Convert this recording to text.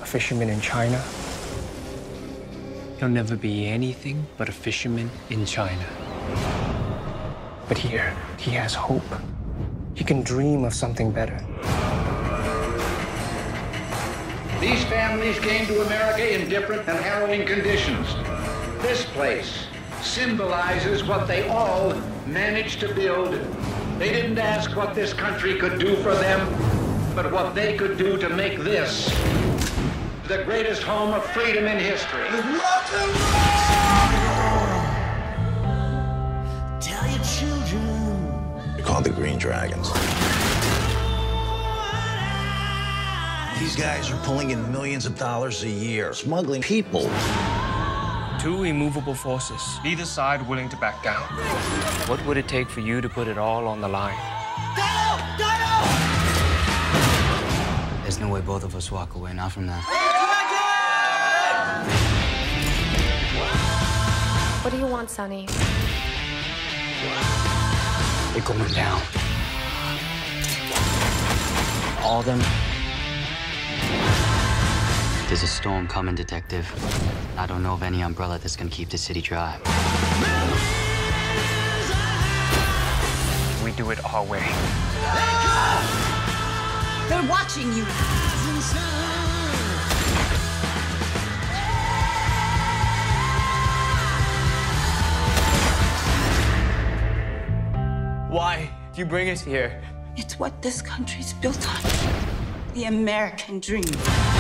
fisherman in China. He'll never be anything but a fisherman in China. But here, he has hope. He can dream of something better. These families came to America in different and harrowing conditions. This place symbolizes what they all managed to build. They didn't ask what this country could do for them, but what they could do to make this the greatest home of freedom in history. Tell your children. They're called the Green Dragons. These guys are pulling in millions of dollars a year, smuggling people. Two immovable forces, neither side willing to back down. What would it take for you to put it all on the line? There's no way both of us walk away, not from that. What do you want, Sonny? They're going down. All of them. There's a storm coming, Detective. I don't know of any umbrella that's gonna keep the city dry. We do it our way. They're watching you. Why do you bring us here? It's what this country's built on. The American dream.